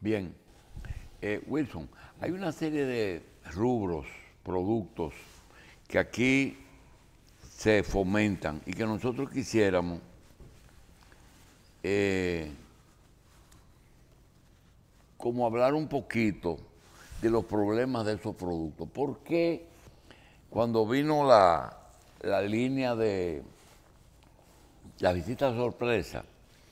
Bien, Wilson, hay una serie de rubros, productos que aquí se fomentan y que nosotros quisiéramos como hablar un poquito de los problemas de esos productos. ¿Por qué cuando vino la línea de la visita sorpresa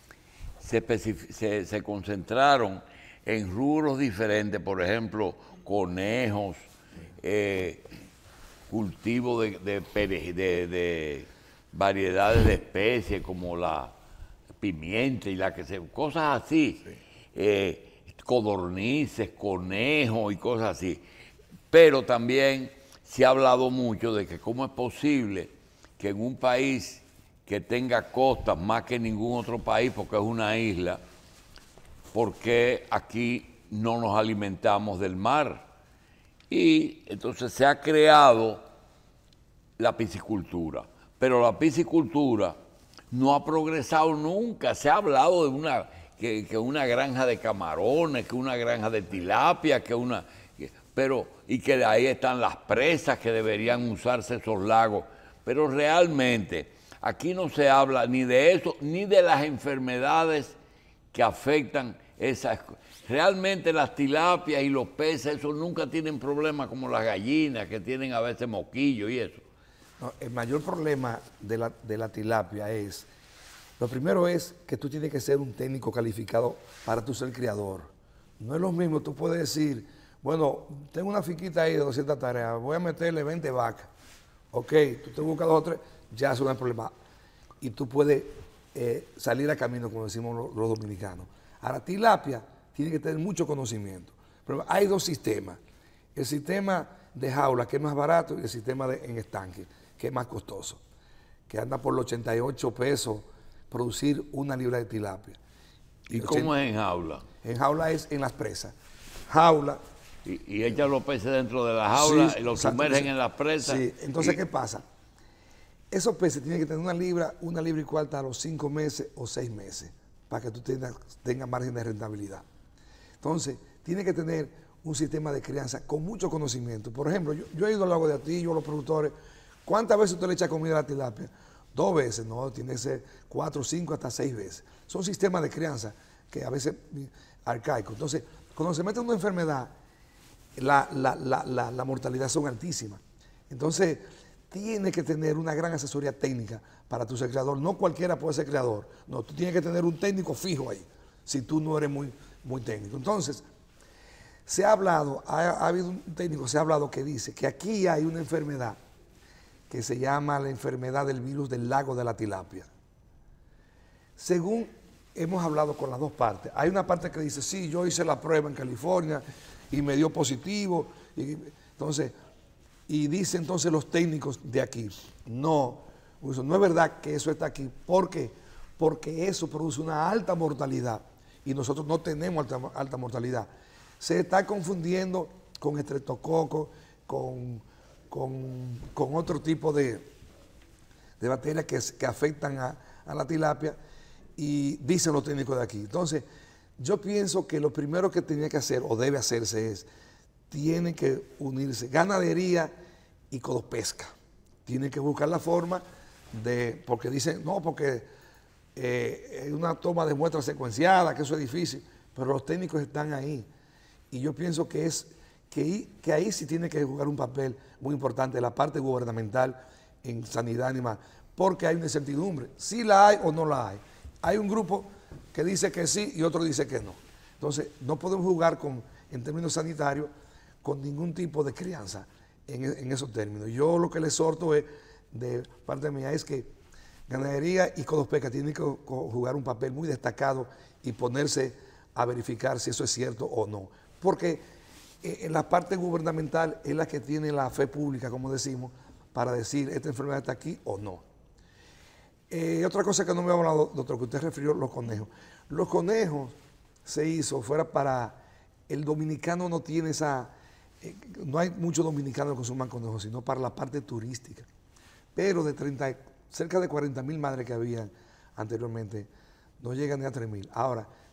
se concentraron en rubros diferentes, por ejemplo, conejos, cultivo de variedades de especies como la pimienta y cosas así, codornices, conejos y cosas así. Pero también se ha hablado mucho de que cómo es posible que en un país que tenga costas más que ningún otro país, porque es una isla, porque aquí no nos alimentamos del mar. Y entonces se ha creado la piscicultura, pero la piscicultura no ha progresado nunca. Se ha hablado de que una granja de camarones, que una granja de tilapia, y que de ahí están las presas que deberían usarse esos lagos, pero realmente aquí no se habla ni de eso, ni de las enfermedades que afectan esas cosas. Realmente las tilapias y los peces, esos nunca tienen problemas como las gallinas, que tienen a veces moquillo y eso. No, el mayor problema de la tilapia es, lo primero es que tú tienes que ser un técnico calificado para tú ser criador. No es lo mismo, tú puedes decir, bueno, tengo una finquita ahí de 200 tareas, voy a meterle 20 vacas. Ok, tú te buscas 2 o 3, ya eso no es problema. Y tú puedes salir a camino, como decimos los dominicanos. Ahora, tilapia tiene que tener mucho conocimiento. Pero hay dos sistemas. El sistema de jaula, que es más barato, y el sistema en estanque, que es más costoso, que anda por los 88 pesos producir una libra de tilapia. ¿Y cómo es en jaula? En jaula es en las presas. Jaula. Y echan los peces dentro de la jaula, sí, y los sumergen en las presas. Sí, entonces, ¿qué pasa? Esos peces tienen que tener una libra y cuarta a los 5 meses o 6 meses, para que tú tengas margen de rentabilidad. Entonces, tiene que tener un sistema de crianza con mucho conocimiento. Por ejemplo, yo he ido al lago de Atillo, los productores, ¿cuántas veces usted le echa comida a la tilapia? 2 veces, no, tiene que ser 4, 5, hasta 6 veces. Son sistemas de crianza que a veces arcaicos. Entonces, cuando se mete una enfermedad, la mortalidad son altísimas. Entonces, tiene que tener una gran asesoría técnica para tu ser creador. No cualquiera puede ser creador. No, tú tienes que tener un técnico fijo ahí, si tú no eres muy técnico. Entonces, se ha hablado, ha habido un técnico, se ha hablado que dice que aquí hay una enfermedad que se llama la enfermedad del virus del lago de la tilapia. Según hemos hablado con las dos partes, hay una parte que dice, sí, yo hice la prueba en California y me dio positivo. Y dice entonces los técnicos de aquí, no es verdad que eso está aquí. ¿Por qué? Porque eso produce una alta mortalidad y nosotros no tenemos alta mortalidad. Se está confundiendo con estreptococo, con otro tipo de bacterias que afectan a la tilapia, y dicen los técnicos de aquí. Entonces, yo pienso que lo primero que tenía que hacer o debe hacerse es, tiene que unirse ganadería y codopesca. Tiene que buscar la forma porque dicen, no, porque es una toma de muestra secuenciada, que eso es difícil, pero los técnicos están ahí. Y yo pienso que ahí sí tiene que jugar un papel muy importante la parte gubernamental en sanidad animal, porque hay una incertidumbre, si la hay o no la hay. Hay un grupo que dice que sí y otro dice que no. Entonces, no podemos jugar en términos sanitarios con ningún tipo de crianza en esos términos. Yo lo que le exhorto es, de parte mía, es que ganadería y codopesca tienen que jugar un papel muy destacado y ponerse a verificar si eso es cierto o no. Porque en la parte gubernamental es la que tiene la fe pública, como decimos, para decir esta enfermedad está aquí o no. Otra cosa que no me ha hablado, doctor, que usted refirió, los conejos. Los conejos se hizo, fuera para... El dominicano no tiene esa... no hay muchos dominicanos que consuman conejos, sino para la parte turística. Pero de cerca de 40.000 madres que habían anteriormente, no llegan ni a 3.000. Ahora,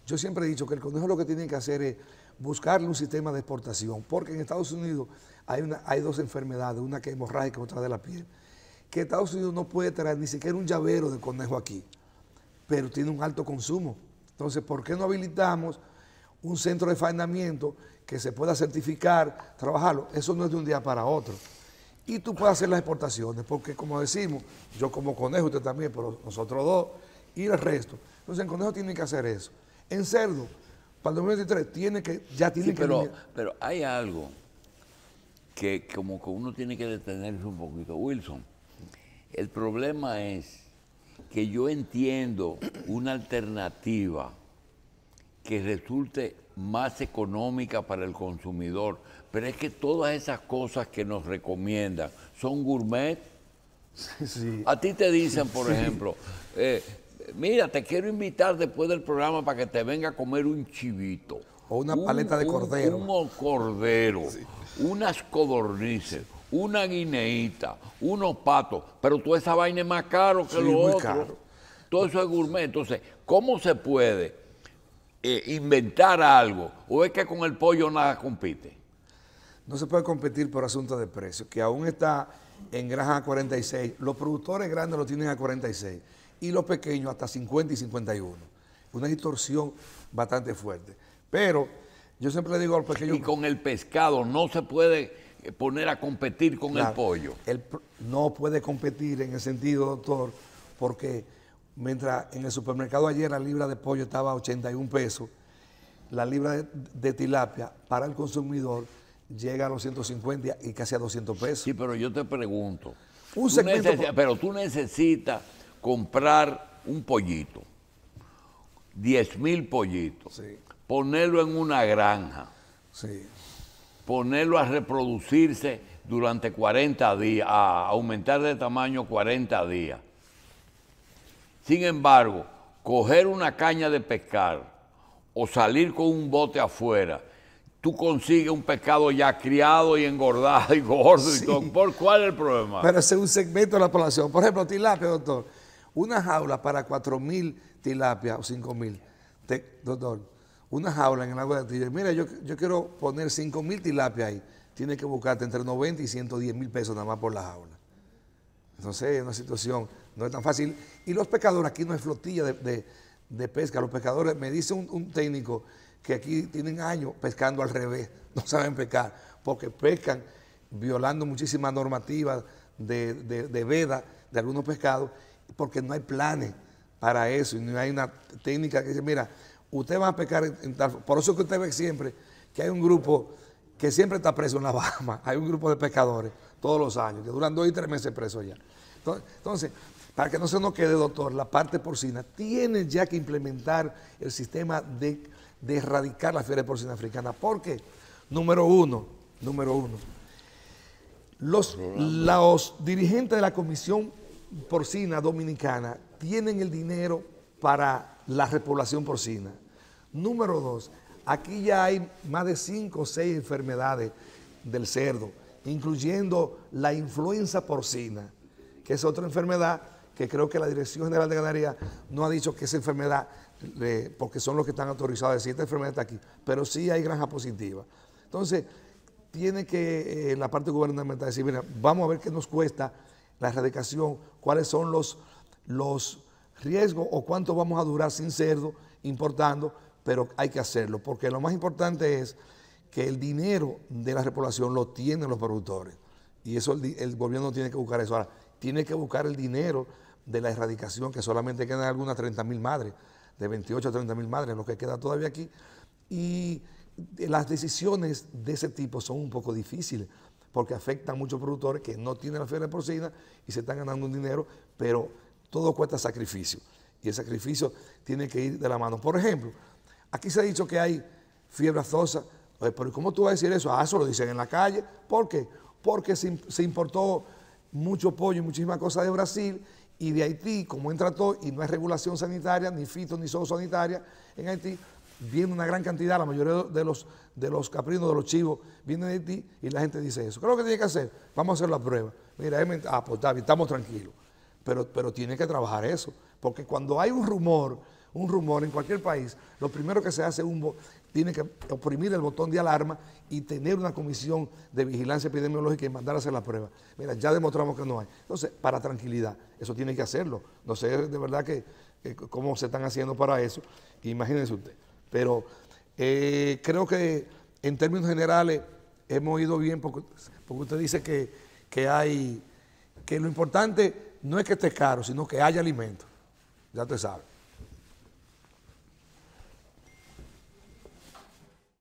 Yo siempre he dicho que el Conejo lo que tiene que hacer es buscarle un sistema de exportación, porque en Estados Unidos hay dos enfermedades, una que es hemorrágica y otra de la piel, que Estados Unidos no puede traer ni siquiera un llavero de conejo aquí, pero tiene un alto consumo. Entonces, ¿por qué no habilitamos un centro de faenamiento que se pueda certificar, trabajarlo? Eso no es de un día para otro. Y tú puedes hacer las exportaciones, porque como decimos, yo como conejo, usted también, pero nosotros dos y el resto. Entonces, el conejo tiene que hacer eso. En cerdo, para el 2023, ya tiene que... Pero hay algo que como que uno tiene que detenerse un poquito. Wilson, el problema es que yo entiendo una alternativa que resulte más económica para el consumidor, pero es que todas esas cosas que nos recomiendan son gourmet. Sí. A ti te dicen, por ejemplo, mira, te quiero invitar después del programa para que te venga a comer un chivito. O una paleta de cordero. Un cordero, unas codornices, una guineíta, unos patos, pero toda esa vaina es más caro que lo otro. Caro. Todo eso es gourmet. Entonces, ¿cómo se puede inventar algo? ¿O es que con el pollo nada compite? No se puede competir por asuntos de precio, que aún está en granja a 46. Los productores grandes lo tienen a 46 y los pequeños hasta 50 y 51. Una distorsión bastante fuerte. Pero yo siempre le digo a los pequeños... Y con el pescado no se puede poner a competir con el pollo. No puede competir en el sentido, doctor, porque mientras en el supermercado ayer la libra de pollo estaba a 81 pesos, la libra de tilapia para el consumidor llega a los 150 y casi a 200 pesos. Sí, pero yo te pregunto, Pero tú necesitas comprar un pollito, 10,000 pollitos, sí, ponerlo en una granja, sí, ponerlo a reproducirse durante 40 días, a aumentar de tamaño 40 días. Sin embargo, coger una caña de pescar o salir con un bote afuera, tú consigues un pescado ya criado y engordado y gordo y todo. ¿Por cuál es el problema? pero ese es un segmento de la población. Por ejemplo, tilapia, doctor. Una jaula para 4,000 tilapia o 5,000. Doctor, una jaula en el agua de Tillo. Mira, yo quiero poner 5,000 tilapia ahí. Tiene que buscarte entre 90 y 110,000 pesos nada más por la jaula. Entonces, es una situación, no es tan fácil. Y los pescadores, aquí no hay flotilla de pesca. Los pescadores, me dice un técnico que aquí tienen años pescando al revés, no saben pescar, porque pescan violando muchísimas normativas de veda de algunos pescados, porque no hay planes para eso, y no hay una técnica que dice, mira, usted va a pescar en tal... Por eso es que usted ve siempre que hay un grupo que siempre está preso en la Bahamas, hay un grupo de pescadores todos los años, que duran 2 y 3 meses presos ya. Entonces, para que no se nos quede, doctor, la parte porcina tiene ya que implementar el sistema de erradicar la fiebre porcina africana. Porque, número uno, los dirigentes de la Comisión Porcina Dominicana tienen el dinero para la repoblación porcina. Número 2, aquí ya hay más de 5 o 6 enfermedades del cerdo, incluyendo la influenza porcina, que es otra enfermedad que creo que la Dirección General de Ganadería no ha dicho que esa enfermedad, porque son los que están autorizados a decir esta enfermedad está aquí, pero sí hay granja positiva. Entonces, tiene que la parte gubernamental decir, mira, vamos a ver qué nos cuesta la erradicación, cuáles son los riesgos o cuánto vamos a durar sin cerdo, importando, pero hay que hacerlo, porque lo más importante es que el dinero de la repoblación lo tienen los productores, y eso el gobierno tiene que buscar eso. Ahora, tiene que buscar el dinero de la erradicación, que solamente quedan algunas 30,000 madres, de 28 a 30,000 madres, lo que queda todavía aquí, y las decisiones de ese tipo son un poco difíciles, porque afectan a muchos productores que no tienen la fiebre porcina y se están ganando un dinero, pero todo cuesta sacrificio, y el sacrificio tiene que ir de la mano. Por ejemplo, aquí se ha dicho que hay fiebre aftosa, pero ¿cómo tú vas a decir eso? Ah, eso lo dicen en la calle. ¿Por qué? Porque se importó mucho pollo y muchísimas cosas de Brasil y de Haití, como entra todo y no hay regulación sanitaria, ni fito ni zoosanitaria en Haití, viene una gran cantidad, la mayoría de los caprinos, de los chivos, vienen de Haití y la gente dice eso. ¿Qué es lo que tiene que hacer? Vamos a hacer la prueba. Mira, pues está bien, estamos tranquilos, pero tiene que trabajar eso, porque cuando hay un rumor, un rumor en cualquier país, lo primero que se hace es tiene que oprimir el botón de alarma y tener una comisión de vigilancia epidemiológica y mandar a hacer la prueba. Mira, ya demostramos que no hay. Entonces, para tranquilidad, eso tiene que hacerlo. No sé de verdad cómo se están haciendo para eso, imagínense usted. Pero creo que en términos generales hemos ido bien porque usted dice que lo importante no es que esté caro, sino que haya alimento. Ya usted sabe.